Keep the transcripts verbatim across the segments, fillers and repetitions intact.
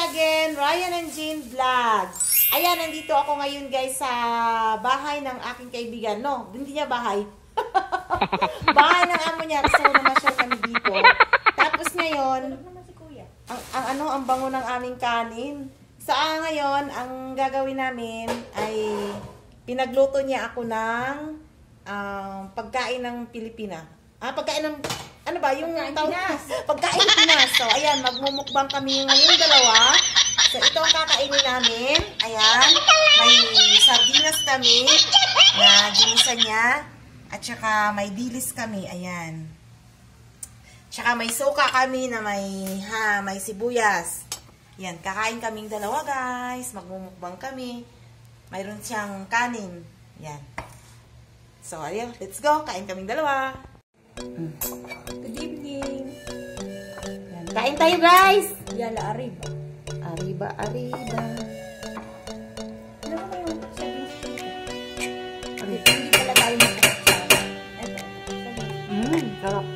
again, Ryan and Jean Vlog. Ayan, nandito ako ngayon guys sa bahay ng aking kaibigan. No, hindi niya bahay. Bahay ng amo niya. So, namasyal kami dito. Tapos ngayon, ang, ang ano, ang bango ng aming kanin. Sa so, ngayon, ang gagawin namin ay pinagluto niya ako ng um, pagkain ng Pilipina. Ah, pagkain ng, ano ba, yung pagkain Pinas. Pagkain Pinas. So, ayan, magmumukbang kami ngayon dalawa. So, ito ang kakainin namin. Ayan, may sardinas kami na ginisa niya. At saka may dilis kami. Ayan. Tsaka may suka kami na may, ha, may sibuyas. Ayan, kakain kaming dalawa guys. Magmumukbang kami. Mayroon siyang kanin. Ayan. So, ayan, let's go. Kain kaming dalawa. Good evening. Ayan, kain tayo guys. Yala Arriba. Arriba, arriba. Ano ba yung sabihin? Arriba. Hindi pala tayo magkakasama. Ito. Mmm, sarap.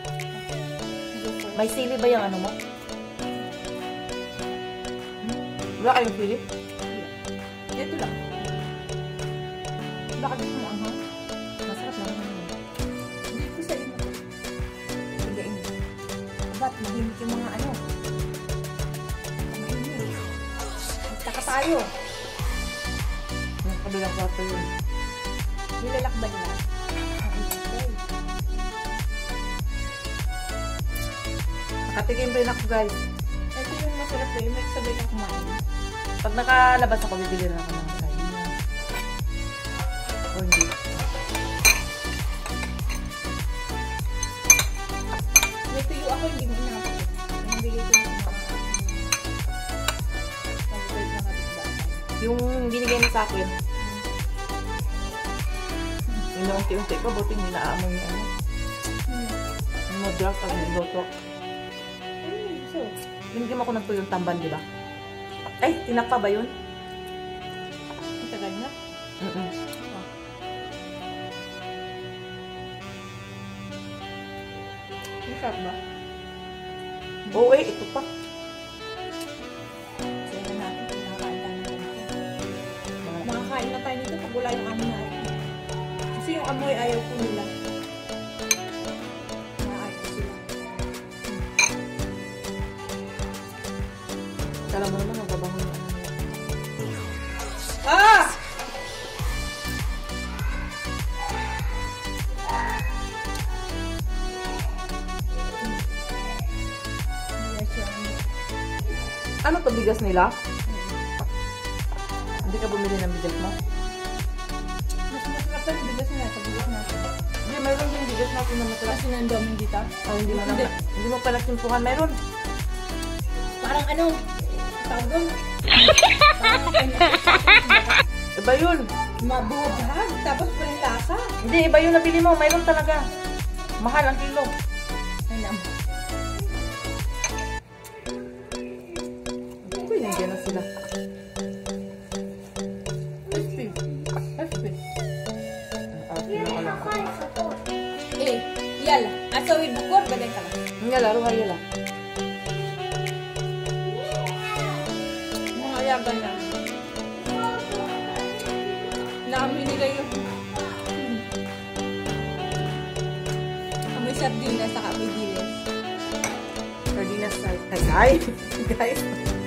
May sili ba yung ano mo? Wala kayong sili? Ito lang. Baka dito mo ang hang. Masarap naman. Hindi ko sa inyo. Sige, ini. Ba't mahimik yung mga ano? Mahimik. Magtaka tayo. Yung kabilang kwarto yun. Nilalakban na. Nakatikim rin ako guys. Ito yung masarap eh. May sabay na kumain. Pag nakalabas ako, bibili rin ako ng sardinas. O hindi. May tuyo ako, hindi mo inakapit. Yung bigay ko ng mga pag-break na kapitbahay. Yung binigay mo sa akin. Yung naunti-unti ko, buti hindi naamong yung ano. Yung madrak pag niloto. So, Binigyan mo ako ng tuyong tamban, di ba? Ay, tinapa ba yun? matagal na. Mm-mm. Masarap ba? Oo eh, ito pa. Kaya na natin, nakakain tayo ng ganito. Makakain na tayo nito pag wala yung amoy natin. Kasi yung amoy ayaw ko nila. Maaay ko sila. Alam mo naman, nagbabangon yung ano. Ah! Ano to, bigas nila? Hindi ka bumili ng bigas mo? Mas masarap pa yung bigas na sa bigas natin. Hindi, mayroon yung bigas natin na masarap. Kasi nandun dito. Oh, hindi mo Hindi. na, hindi mo pala simpuhan. Mayroon. Parang ano? Tawag doon? Iba yun. Mabuhag. Tapos pa yung lasa. Hindi, iba yun nabili mo. Mayroon talaga. Mahal ang kilo. Ay naman. Binigyan na sila. Crispy. Crispy. Ah, kilo ko lang. Eh, yala. Asawi bukor, balay ka lang. Nga laro kayo lang. Mga ayagan na. Naamoy nila yung amoy sardinas saka amoy dilis. Sardinas sa... Ay, guys.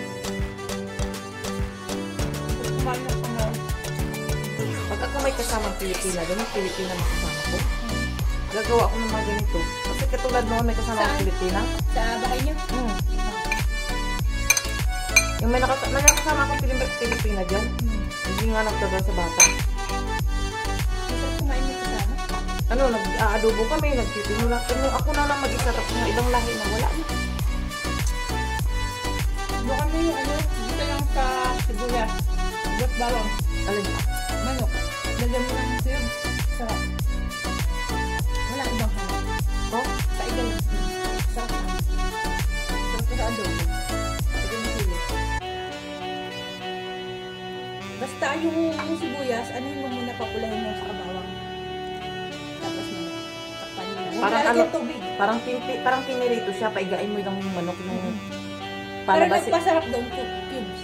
Kumain na pang Pag ako may kasamang Pilipina, ganun Pilipina makasama ko. Gagawa ko ng mga ganito. Kasi katulad noon may kasama Saan? ng Pilipina. sa bahay niyo. Hmm. Yung may, nakas may nakasama akong Pilip- Pilipina dyan. Hindi nga nagtagal sa bata. Masarap kumain mo kasama. Ano, nag-aadobo kami, nagtitinula. Pero ako na lang mag-isa, tapos ng ibang lahi na wala na. Bukan mo yung ano, dito lang sa sibuyas. Got bawang. Alin? Manok. Lagyan mo ng siyod. Sarap. Wala ibang hanap. Oh? Sa igal lang. Sarap na. Sarap ka sa adobo. Lagyan mo sili. Basta yung, yung sibuyas, ano yung muna papulahin mo sa kabawang. Tapos mo, takpan mo. Huwag Parang lalagyan ano- tubig. Parang, pinpi, parang pinirito siya, paigain mo yung manok ng... Pero Palabas. nagpasarap doon po, cubes.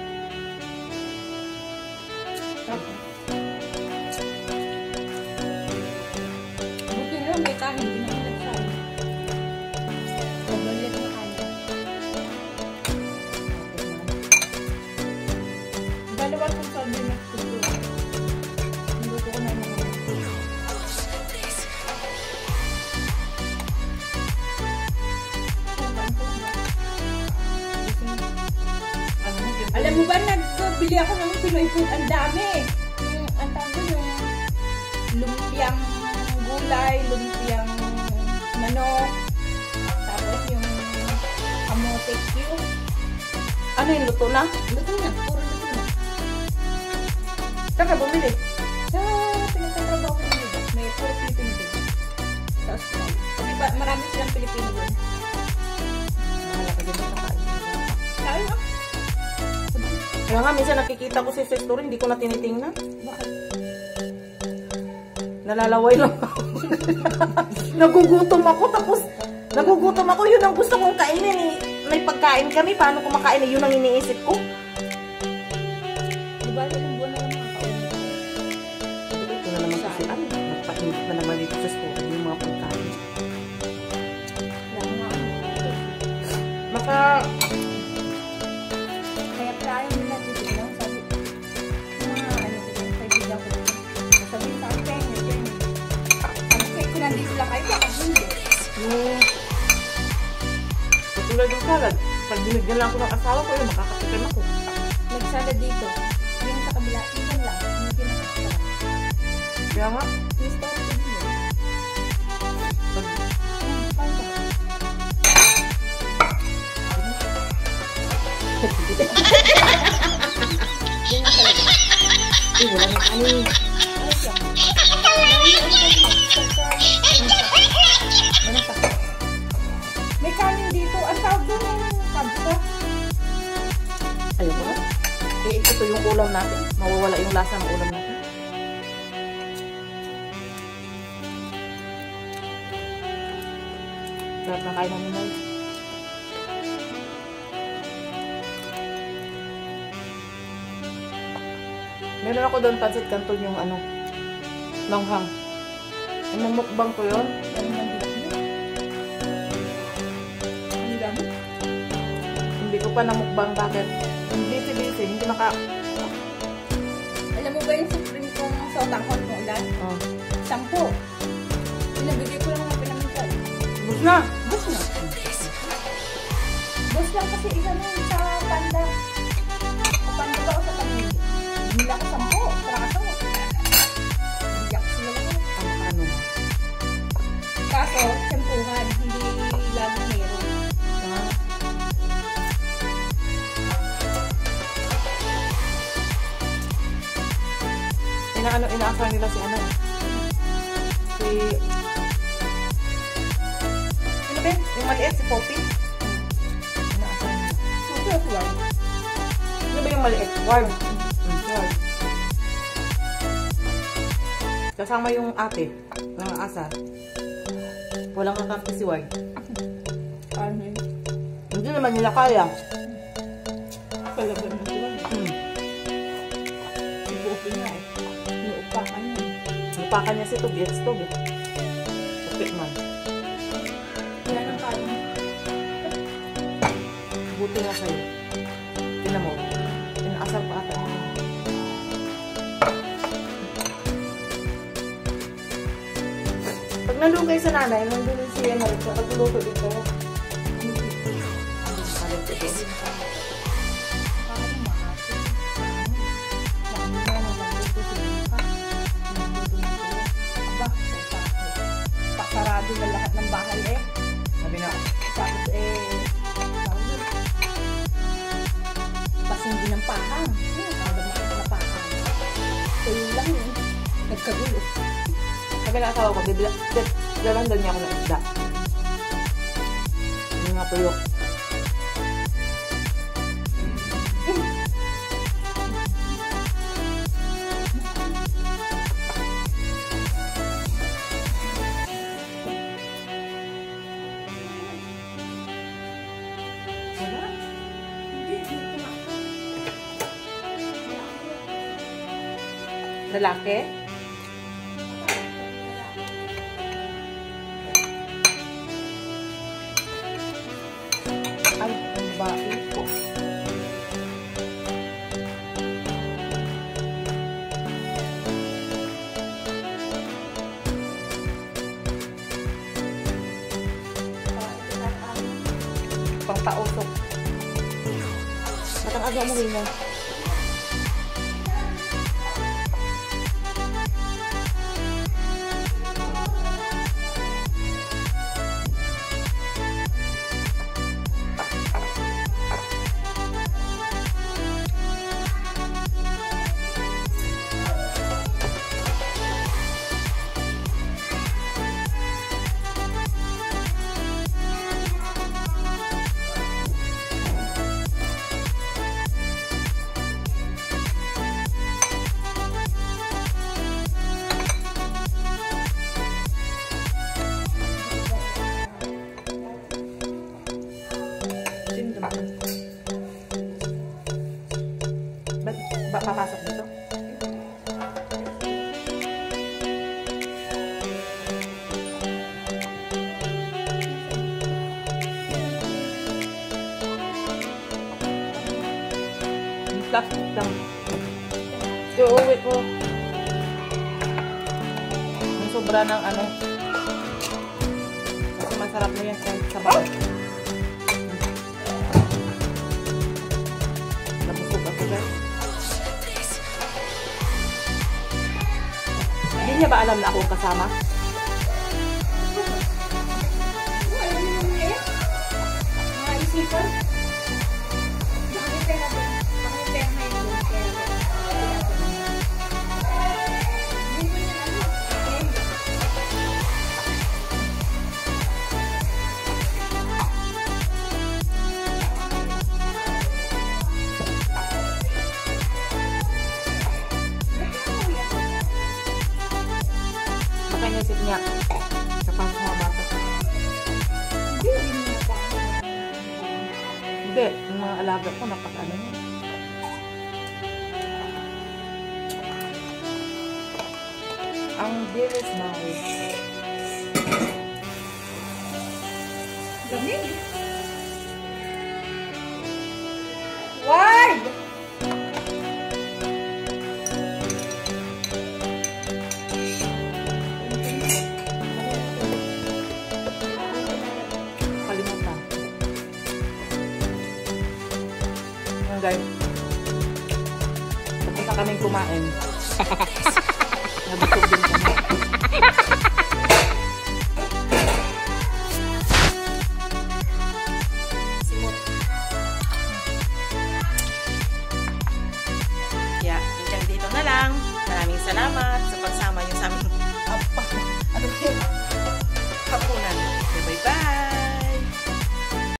Buti na lang may kanin, hindi naman nagsahin. Mabalit na kanin. Dalawa kong sabi na ito. Niluto ko na naman. Alam mo ba, nagbili ako ng Pinoy food, ang dami. Yung, ang tawag ko, yung lumpiang gulay, lumpiang manok, tapos yung kamote cube. Ano yung luto na? Luto na, puro luto na. Saan ka bumili? Sa pinagtatrabaho ko nila, may puro Pilipino doon. Sa Australia. Kasi ba, marami silang Pilipino doon. Mahala ka din ba kakain? Kaya nga. Kaya nga, minsan nakikita ko si Sister, hindi ko na tinitingnan. Bakit? Nalalaway lang ako. Nagugutom ako, tapos nagugutom ako, yun ang gusto kong kainin eh. May pagkain kami, paano kumakain eh, yun ang iniisip ko. Di ba, ilang buwan na lang makakauli? Ito na naman kasi, ano, nagpahinit na naman dito sa school, yung mga pagkain. Lang nga. Maka, Kaya tayo nila dito lang, sabi, yung mga ano ko, kaibigan ko, sabihin sa akin, ganyan, ganyan. Sabi ko, kung nandito lang kayo, baka hindi. yung, katulad ng salad, pag binigyan lang ako ng asawa ko, yun, makakatikan ako. Nagsala dito, yung sa kabila, ilan lang, hindi pinakasala. Kaya nga, Yung store ko din yun. pag, Hmm, paano ba? Yan ang talaga. eh, wala na kanin. Ayos lang. Ayos lang. Ano pa? May kanin dito. Ang tawag doon yung kabsa. Ayoko na. Eh, ito yung ulam natin. Mawawala yung lasa ng ulam natin. Sarap na kain namin guys. Meron ako doon pancit canton yung ano, langhang. Namumukbang ko yun. Ano man dito? Ano dami? Hindi ko pa namukbang, bakit? Busy-busy, hindi naka... Alam mo ba yung supreme kong sautanghon mo ulan? Oh. Sampo. Pinabigay ko lang ng pinamintay. Bus na! Bus na. Bus lang kasi isa nun sa panda. Sa panda ba o sa pamilya? Hindi ako sampo. Traso. Iyak sila lang. Ang ano. Kaso, tsempuhan. Hindi lagi meron. Ah. Inaano, inaasar nila si ano. Si... Sino ba yun? Yung maliit, si Poppy? Inaasar nila. Suso, suwan. Sino ba yung maliit? Ward. Hmm, si Ward. Kasama yung ate ng asar. Walang kakampi si Ward. Ano yun? Hindi naman nila kaya. Talaga na suwan. Hmm. Ibuokin nga eh. Inuupakan yun. Lupakan niya si Tug. It's Tug eh. Kapit man. Wala nang kain. Buti nga sa'yo. Tinan mo. Inaasar pa ata. Pag nandun kayo sa nanay, nandun yung si Emma, sa pagluto dito. Alam ko din. Parang mahati. Dami na nang magluto sa mga. Magluto na sila. Aba, pasarado na lahat ng bahay eh. Sabi na, Tapos eh, tawag yun. Pasindi ng pahang. Hmm, tawag na kita na pahang. Tuyo lang yun. Nagkagulo. sabi na asawa ko, bibila, dalandan niya ako ng isda. Yung nga tuyo. Wala. Lalaki? Ay, ang babae po. Pang pausok. Matang aga mo ganyan. Ba't ba, papasok dito? Plastic lang. So, uwi ko. Ang sobra ng ano. Kasi masarap na yan sa bahay. Hindi niya ba alam na ako kasama? Alam mo naman eh. Mga isipan. Bakit tayo natin? Bakit tayo ngayon? Naisip niya sa pang mga bata. Hindi, yung mga alaga ko napaka-ano niya. Ang dearest Maui. Gamit. Why? Guys, tapos na kaming kumain. Nabusog din kami. Simot. Yeah, hanggang dito na lang. Maraming salamat sa pagsama niyo sa aming apa. Ano